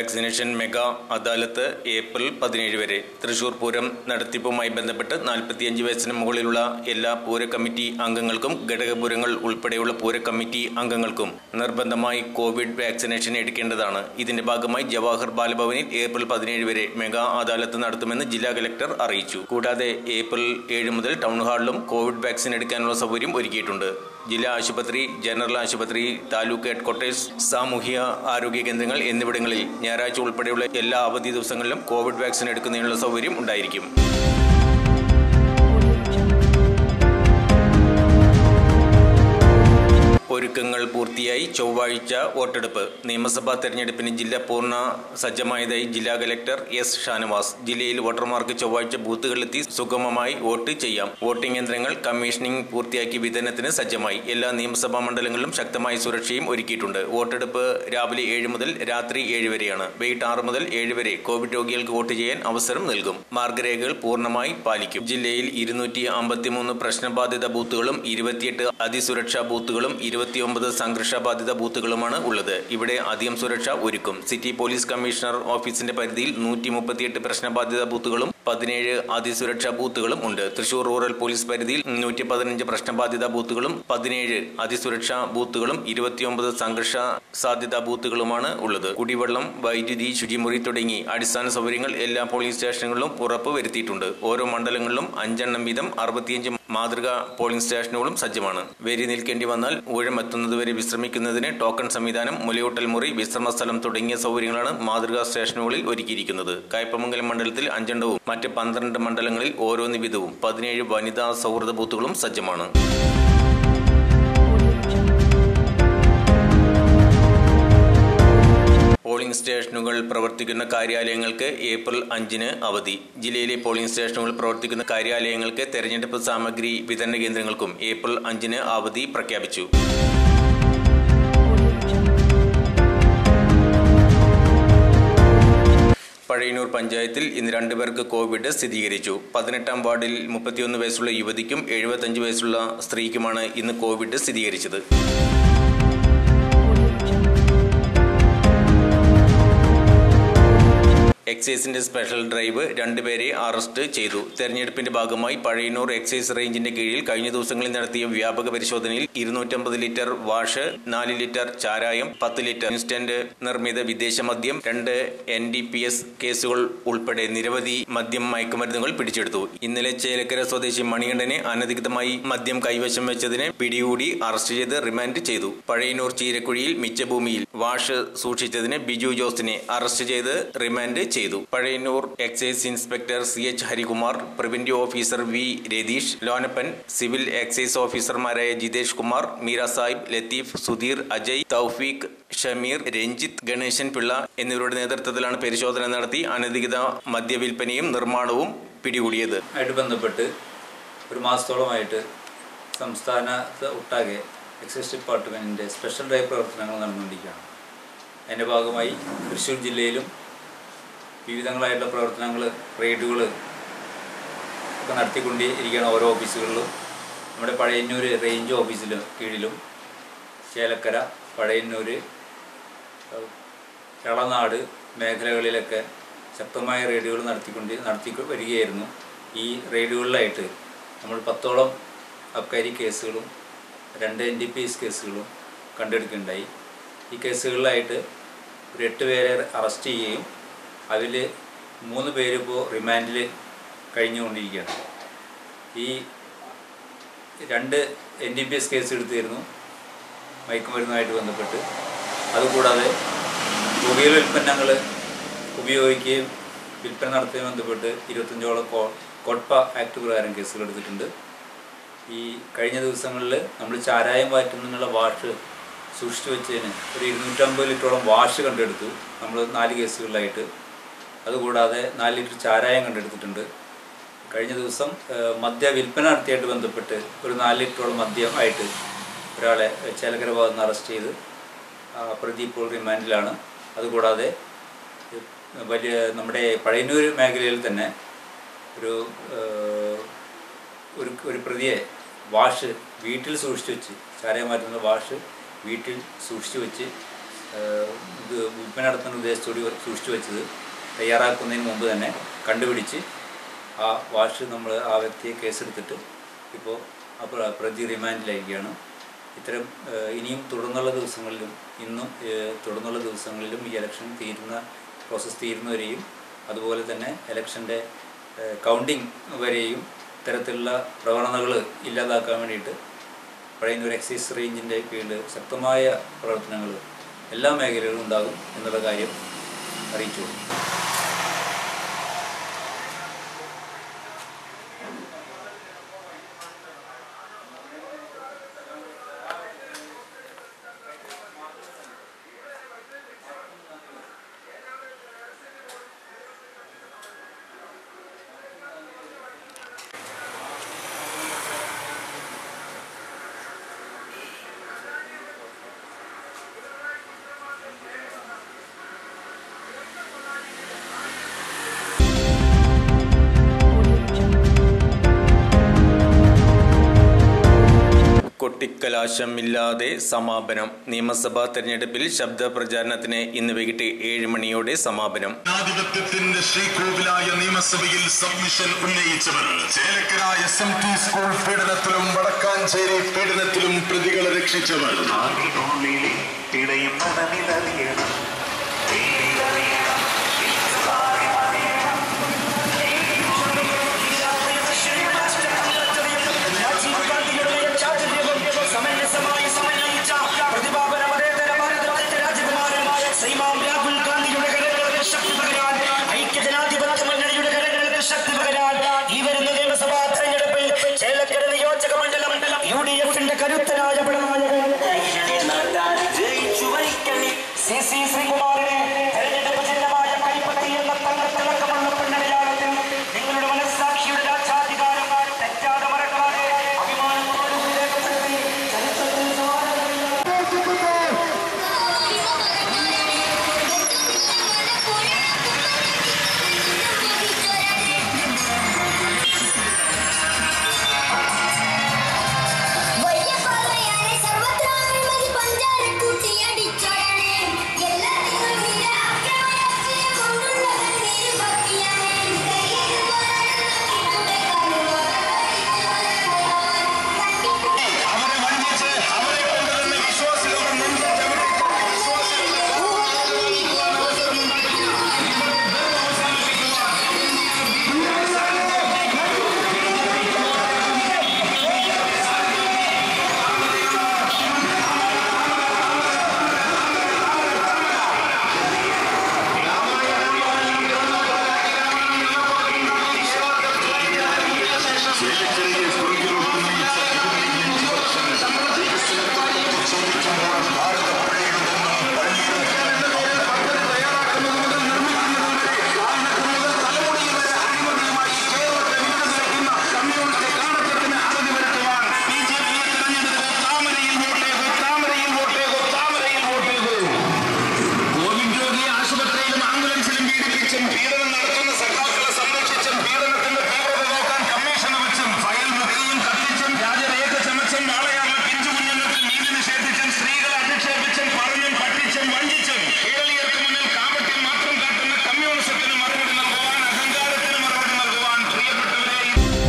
Vaccination mega അദാലത്ത് April 17 വരെ. തൃശൂർ പൂരം നടത്തിപ്പുമായി ബന്ധപ്പെട്ട് 45 വയസ്സിന് മുകളിലുള്ള എല്ലാ പൂര കമ്മിറ്റി അംഗങ്ങൾക്കും ഘടകപൂരങ്ങൾ ഉൾപ്പെടെയുള്ള പൂര കമ്മിറ്റി അംഗങ്ങൾക്കും നിർബന്ധമായി കോവിഡ് വാക്സിനേഷൻ എടുക്കേണ്ടതാണ്. ഇതിന്റെ ഭാഗമായി ജവാഹർ ബാലഭവനിൽ ഏപ്രിൽ 17 വരെ മെഗാ അദാലത്ത് നടത്തുമെന്ന് ജില്ലാ കലക്ടർ അറിയിച്ചു. കൂടാതെ ഏപ്രിൽ 7 മുതൽ ടൗൺ ഹാളിലും കോവിഡ് വാക്സിൻ എടുക്കാനുള്ള സൗകര്യം ഒരുക്കിയിട്ടുണ്ട്. ജില്ലാ ആശുപത്രി, ജനറൽ ആശുപത്രി, താലൂക്ക് ഹെഡ്ക്വാർട്ടേഴ്സ്, സാമൂഹ്യ ആരോഗ്യ കേന്ദ്രങ്ങൾ എന്നിവിടങ്ങളിൽ ഞായറാഴ്ച ഉൾപ്പെടെയുള്ള എല്ലാ അവധി ദിവസങ്ങളിലും കോവിഡ് വാക്സിൻ എടുക്കുന്നതിനുള്ള സൗകര്യം ഉണ്ടായിരിക്കും. ഒരുക്കങ്ങൾ പൂർത്തിയായി. ചൊവ്വാഴ്ച വോട്ടെടുപ്പ്. നിയമസഭാ തെരഞ്ഞെടുപ്പിന് ജില്ല പൂർണ്ണ സജ്ജമായതായി ജില്ലാ കലക്ടർ എസ് ഷാനവാസ്. ജില്ലയിൽ വോട്ടർമാർക്ക് ചൊവ്വാഴ്ച ബൂത്തുകളിലെത്തി സുഗമമായി വോട്ട് ചെയ്യാം. വോട്ടിംഗ് യന്ത്രങ്ങൾ കമ്മീഷനിംഗ് പൂർത്തിയാക്കി വിതരണത്തിന് സജ്ജമായി. എല്ലാ നിയമസഭാ മണ്ഡലങ്ങളിലും ശക്തമായ സുരക്ഷയും ഒരുക്കിയിട്ടുണ്ട്. വോട്ടെടുപ്പ് രാവിലെ 7 മുതൽ രാത്രി 7 വരെയാണ്. വൈകിട്ട് 6 മുതൽ 7 വരെ കോവിഡ് രോഗികൾക്ക് വോട്ട് ചെയ്യാൻ അവസരം നൽകും. മാർഗരേഖകൾ പൂർണ്ണമായി പാലിക്കും. ജില്ലയിൽ 253 പ്രശ്നബാധിത ബൂത്തുകളും 28 അതിസുരക്ഷാ ബൂത്തുകളും 29 സംഘർഷബാധിത ബൂത്തുകളുമാണ് ഉള്ളത്. ഇവിടെ അധികം സുരക്ഷ ഒരുക്കും. സിറ്റി പോലീസ് കമ്മീഷണർ ഓഫീസിന്റെ പരിധിയിൽ 138 പ്രശ്നബാധിത ബൂത്തുകളും 17 അതിസുരക്ഷാ ബൂത്തുകളും ഉണ്ട്. തൃശൂർ റൂറൽ പോലീസ് പരിധിയിൽ 115 പ്രശ്നബാധിത ബൂത്തുകളും 17 അതിസുരക്ഷാ ബൂത്തുകളും 29 സംഘർഷ സാധ്യതാ ബൂത്തുകളുമാണ് ഉള്ളത്. കുടിവെള്ളം, വൈദ്യുതി, ശുചിമുറി തുടങ്ങി അടിസ്ഥാന സൗകര്യങ്ങൾ എല്ലാ പോളിംഗ് സ്റ്റേഷനുകളിലും ഉറപ്പ് വരുത്തിയിട്ടുണ്ട്. ഓരോ മണ്ഡലങ്ങളിലും 5 എണ്ണം വീതം 65 മാതൃകാ പോളിംഗ് സ്റ്റേഷനുകളും സജ്ജമാണ്. വരി നിൽക്കേണ്ടി വന്നാൽ ഊഴം എത്തുന്നതുവരെ വിശ്രമിക്കുന്നതിന് ടോക്കൺ സംവിധാനം, മുലയൂട്ടൽ മുറി, വിശ്രമ സ്ഥലം തുടങ്ങിയ സൗകര്യങ്ങളാണ് മാതൃകാ സ്റ്റേഷനുകളിൽ ഒരുക്കിയിരിക്കുന്നത്. കയ്പമംഗലം മണ്ഡലത്തിൽ 5 എണ്ണവും മറ്റ് 12 മണ്ഡലങ്ങളിൽ ഓരോന്ന് വീതവും 17 വനിതാ സൗഹൃദ ബൂത്തുകളും സജ്ജമാണ്. പോളിംഗ് സ്റ്റേഷനുകൾ പ്രവർത്തിക്കുന്ന കാര്യാലയങ്ങൾക്ക് ഏപ്രിൽ 5-ന് അവധി. ജില്ലയിലെ പോളിംഗ് സ്റ്റേഷനുകൾ പ്രവർത്തിക്കുന്ന കാര്യാലയങ്ങൾക്ക് തെരഞ്ഞെടുപ്പ് സാമഗ്രി വിതരണ കേന്ദ്രങ്ങൾക്കും ഏപ്രിൽ 5-ന് അവധി പ്രഖ്യാപിച്ചു. പഴയന്നൂർ പഞ്ചായത്തിൽ ഇന്ന് 2 പേർക്ക് കോവിഡ് സ്ഥിരീകരിച്ചു. 18-ാം വാർഡിൽ 31 വയസ്സുള്ള യുവതിക്കും 75 വയസ്സുള്ള സ്ത്രീക്കുമാണ് ഇന്ന് കോവിഡ് സ്ഥിരീകരിച്ചത്. എക്സൈസിന്റെ സ്പെഷ്യൽ ഡ്രൈവ് 2 പേരെ അറസ്റ്റ് ചെയ്തു. തെരഞ്ഞെടുപ്പിന്റെ ഭാഗമായി പഴയന്നൂർ എക്സൈസ് റേഞ്ചിന്റെ കീഴിൽ കഴിഞ്ഞ ദിവസങ്ങളിൽ നടത്തിയ വ്യാപക പരിശോധനയിൽ 250 ലിറ്റർ വാഷ്, 4 ലിറ്റർ ചാരായം, 10 ലിറ്റർ ഇൻസ്റ്റന്റ് നിർമ്മിത വിദേശ മദ്യം, 2 NDPS കേസുകൾ ഉൾപ്പെടെ നിരവധി മദ്യം, മയക്കുമരുന്നുകൾ പിടിച്ചെടുത്തു. ഇന്നലെ ചേലക്കര സ്വദേശി മണികണ്ഠനെ അനധികൃതമായി മദ്യം കൈവശം വെച്ചതിന് പിടികൂടി അറസ്റ്റ് ചെയ്ത് റിമാൻഡ് ചെയ്തു. പഴയന്നൂർ ചീരക്കുഴിയിൽ മിച്ചഭൂമിയിൽ വാഷ് സൂക്ഷിച്ചതിന് ബിജു ജോസിനെ അറസ്റ്റ് ചെയ്ത് റിമാൻഡ് ചെയ്തു. Pazhayannur excise inspector CH Harikumar, preventive officer V Ratheesh, Lonappan, civil excise ഓഫീസർമാരായ ജിതേഷ് കുമാർ, മീര സാഹിബ്, ലത്തീഫ്, സുധീർ, അജയ്, തൗഫീഖ്, ഷമീർ, രഞ്ജിത്ത്, ഗണേശൻ പിള്ള എന്നിവരുടെ നേതൃത്വത്തിലാണ് പരിശോധന നടത്തി അനധികൃത മദ്യവിൽപ്പനയും നിർമ്മാണവും പിടികൂടിയത്. ആയിട്ട് ബന്ധപ്പെട്ട് ഒരു മാസത്തോളമായിട്ട് സംസ്ഥാനത്ത് ഒട്ടാകെ എക്സൈസ് ഡിപ്പാർട്ട്മെന്റിന്റെ സ്പെഷ്യൽ ഡ്രൈവ് പ്രവർത്തനങ്ങൾ നടന്നുകൊണ്ടിരിക്കുകയാണ്. അതിന്റെ ഭാഗമായി തൃശ്ശൂർ ജില്ലയിലും വിവിധങ്ങളായിട്ടുള്ള പ്രവർത്തനങ്ങൾ, റെയ്ഡുകൾ ഒക്കെ നടത്തിക്കൊണ്ടിരിക്കുകയാണ് ഓരോ ഓഫീസുകളിലും. നമ്മുടെ പഴയന്നൂർ റേഞ്ച് ഓഫീസിലും കീഴിലും ചേലക്കര, പഴയന്നൂർ, എളനാട് മേഖലകളിലൊക്കെ ശക്തമായ റെയ്ഡുകൾ നടത്തി വരികയായിരുന്നു. ഈ റെയ്ഡുകളിലായിട്ട് നമ്മൾ 10ഓളം അബ്കാരി കേസുകളും 2 NDPS കേസുകളും കണ്ടെടുക്കുകയുണ്ടായി. ഈ കേസുകളിലായിട്ട് ഒരു 8 പേരെ അറസ്റ്റ് ചെയ്യുകയും അതിൽ 3 പേര് ഇപ്പോൾ റിമാൻഡിൽ കഴിഞ്ഞുകൊണ്ടിരിക്കുകയാണ്. ഈ 2 NDPS കേസ് എടുത്തിരുന്നു മയക്കുമരുന്നുമായിട്ട് ബന്ധപ്പെട്ട്. അതുകൂടാതെ പുകയില ഉൽപ്പന്നങ്ങൾ ഉപയോഗിക്കുകയും വിൽപ്പന നടത്തുകയും ബന്ധപ്പെട്ട് 25ഓളം കോട്ട്പ ആക്ട് പ്രകാരം കേസുകൾ എടുത്തിട്ടുണ്ട്. ഈ കഴിഞ്ഞ ദിവസങ്ങളിൽ നമ്മൾ ചാരായം വാറ്റുന്നതിനുള്ള വാഷ് സൂക്ഷിച്ചു വെച്ചതിന് ഒരു 250 ലിറ്ററോളം വാഷ് കണ്ടെടുത്തു നമ്മൾ 4 കേസുകളിലായിട്ട്. അതുകൂടാതെ 4 ലിറ്റർ ചാരായം കണ്ടെടുത്തിട്ടുണ്ട്. കഴിഞ്ഞ ദിവസം മദ്യ വിൽപ്പന നടത്തിയായിട്ട് ബന്ധപ്പെട്ട് ഒരു 4 ലിറ്ററോളം മദ്യമായിട്ട് ഒരാളെ ചേലക്കര ഭാഗത്ത് നിന്ന് അറസ്റ്റ് ചെയ്ത് പ്രതി ഇപ്പോൾ റിമാൻഡിലാണ്. അതുകൂടാതെ നമ്മുടെ പഴയന്നൂർ മേഖലയിൽ തന്നെ ഒരു പ്രതിയെ വാഷ് വീട്ടിൽ സൂക്ഷിച്ചു വെച്ച്, ചാരായം മാറ്റുന്ന വാഷ് വീട്ടിൽ സൂക്ഷിച്ചു വെച്ച് ഇത് വിൽപ്പന നടത്തുന്ന ഉദ്ദേശത്തോടെ സൂക്ഷിച്ചു വെച്ചത് തയ്യാറാക്കുന്നതിന് മുമ്പ് തന്നെ കണ്ടുപിടിച്ച് ആ വാച്ച് നമ്മൾ ആ വ്യക്തിയെ കേസെടുത്തിട്ട് ഇപ്പോൾ പ്രതി റിമാൻഡിലായിരിക്കുകയാണ്. ഇത്തരം ഇനിയും തുടർന്നുള്ള ദിവസങ്ങളിലും തുടർന്നുള്ള ദിവസങ്ങളിലും ഈ ഇലക്ഷൻ പ്രോസസ്സ് തീരുന്നവരെയും അതുപോലെ തന്നെ ഇലക്ഷൻ്റെ കൗണ്ടിങ് വരെയും ഇത്തരത്തിലുള്ള പ്രവണതകൾ ഇല്ലാതാക്കാൻ വേണ്ടിയിട്ട് പഴയന്നൂർ എക്സൈസ് റേഞ്ചിൻ്റെ കീഴിൽ ശക്തമായ പ്രവർത്തനങ്ങൾ എല്ലാ മേഖലകളിലും ഉണ്ടാകും എന്നുള്ള കാര്യം അറിയിച്ചു. കൊട്ടിക്കലാശമില്ലാതെ സമാപനം. നിയമസഭാ തെരഞ്ഞെടുപ്പിൽ ശബ്ദ പ്രചാരണത്തിന് ഇന്ന് വൈകിട്ട് 7 മണിയോടെ സമാപനം. ജനാധിപത്യത്തിന്റെ ശ്രീകോവിലായ നിയമസഭയിൽ സബ്മിഷൻ ഉന്നയിച്ചവർ ചേലക്കര SMT സ്കൂൾ പീഡനത്തിലും വടക്കാഞ്ചേരി പീഡനത്തിലും പ്രതികളെ രക്ഷിച്ചവർ കരുത്തനായ